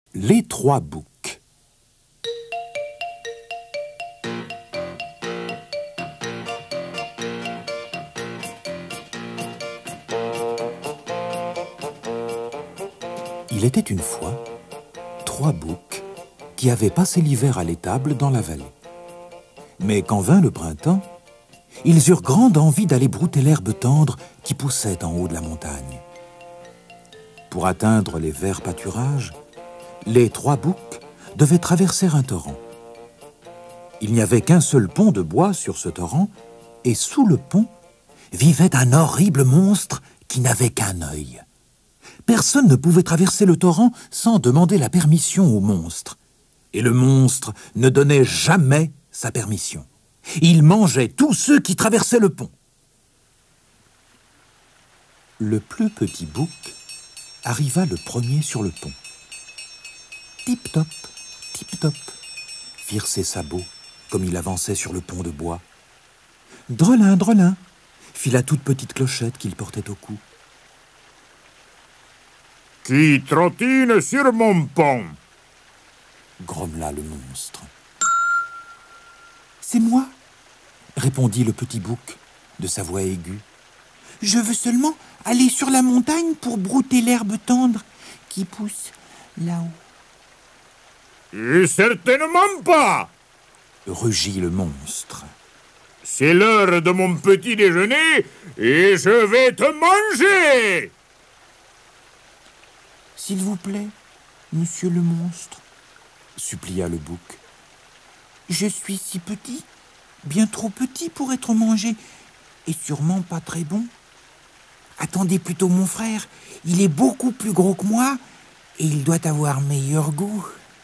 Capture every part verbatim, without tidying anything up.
Les trois boucs. Il était une fois trois boucs qui avaient passé l'hiver à l'étable dans la vallée. Mais quand vint le printemps, ils eurent grande envie d'aller brouter l'herbe tendre qui poussait en haut de la montagne. Pour atteindre les verts pâturages, les trois boucs devaient traverser un torrent. Il n'y avait qu'un seul pont de bois sur ce torrent, et sous le pont vivait un horrible monstre qui n'avait qu'un œil. Personne ne pouvait traverser le torrent sans demander la permission au monstre. Et le monstre ne donnait jamais sa permission. Il mangeait tous ceux qui traversaient le pont. Le plus petit bouc arriva le premier sur le pont. Tip-top, tip-top, firent ses sabots comme il avançait sur le pont de bois. Drelin, drelin, fit la toute petite clochette qu'il portait au cou. Qui trottine sur mon pont? Grommela le monstre. C'est moi, répondit le petit bouc de sa voix aiguë. Je veux seulement aller sur la montagne pour brouter l'herbe tendre qui pousse là-haut. Et certainement pas, rugit le monstre. C'est l'heure de mon petit déjeuner et je vais te manger. S'il vous plaît, monsieur le monstre, supplia le bouc. Je suis si petit, bien trop petit pour être mangé, et sûrement pas très bon. Attendez plutôt mon frère, il est beaucoup plus gros que moi, et il doit avoir meilleur goût.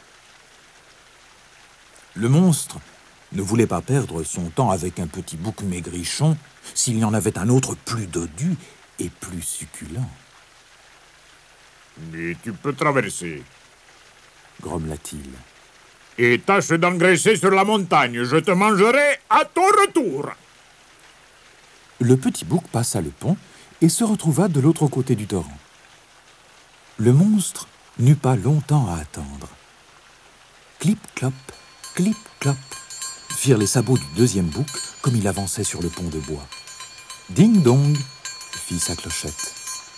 Le monstre ne voulait pas perdre son temps avec un petit bouc maigrichon s'il y en avait un autre plus dodu et plus succulent. Mais tu peux traverser, grommela-t-il. Et tâche d'engraisser sur la montagne, je te mangerai à ton retour. Le petit bouc passa le pont et se retrouva de l'autre côté du torrent. Le monstre n'eut pas longtemps à attendre. Clip-clop, clip-clop, firent les sabots du deuxième bouc comme il avançait sur le pont de bois. Ding-dong, fit sa clochette.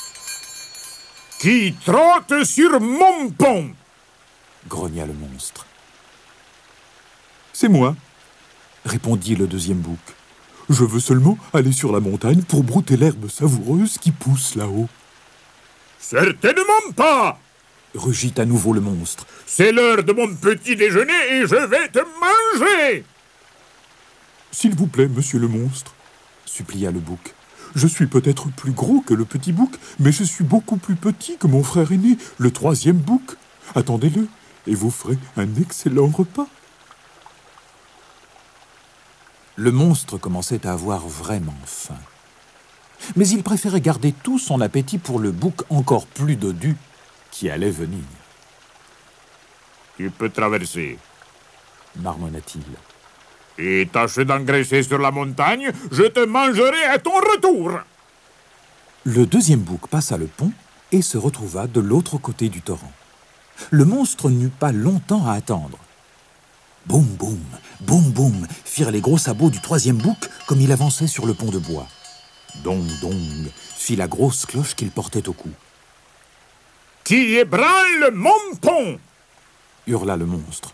Qui trotte sur mon pont? Grogna le monstre. C'est moi, répondit le deuxième bouc. Je veux seulement aller sur la montagne pour brouter l'herbe savoureuse qui pousse là-haut. Certainement pas, rugit à nouveau le monstre. C'est l'heure de mon petit déjeuner et je vais te manger. S'il vous plaît, monsieur le monstre, supplia le bouc. Je suis peut-être plus gros que le petit bouc, mais je suis beaucoup plus petit que mon frère aîné, le troisième bouc. Attendez-le, et vous ferez un excellent repas. Le monstre commençait à avoir vraiment faim. Mais il préférait garder tout son appétit pour le bouc encore plus dodu qui allait venir. Tu peux traverser, marmonna-t-il. Et tâche d'engraisser sur la montagne, je te mangerai à ton retour. Le deuxième bouc passa le pont et se retrouva de l'autre côté du torrent. Le monstre n'eut pas longtemps à attendre. Boum, boum, boum, boum, firent les gros sabots du troisième bouc comme il avançait sur le pont de bois. Dong, dong, fit la grosse cloche qu'il portait au cou. Qui ébranle mon pont? Hurla le monstre.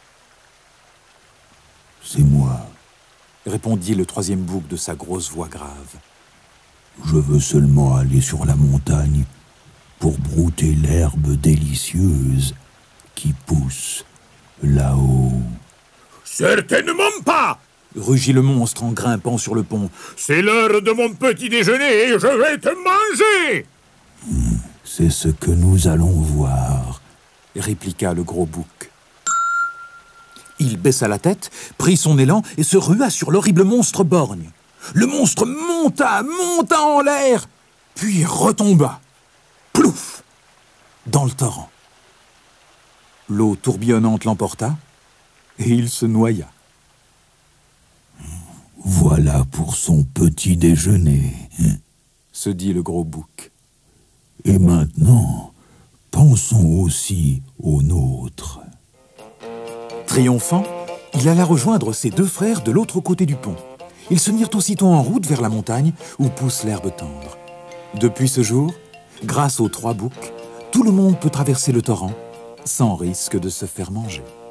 C'est moi, répondit le troisième bouc de sa grosse voix grave. Je veux seulement aller sur la montagne pour brouter l'herbe délicieuse qui pousse là-haut. Certainement pas, rugit le monstre en grimpant sur le pont. C'est l'heure de mon petit déjeuner et je vais te manger. Mmh, c'est ce que nous allons voir, répliqua le gros bouc. Il baissa la tête, prit son élan et se rua sur l'horrible monstre borgne. Le monstre monta, monta en l'air, puis retomba. Plouf! Dans le torrent. L'eau tourbillonnante l'emporta et il se noya. Voilà pour son petit déjeuner, se dit le gros bouc. Et maintenant, pensons aussi au nôtre. Triomphant, il alla rejoindre ses deux frères de l'autre côté du pont. Ils se mirent aussitôt en route vers la montagne où pousse l'herbe tendre. Depuis ce jour, grâce aux trois boucs, tout le monde peut traverser le torrent sans risque de se faire manger.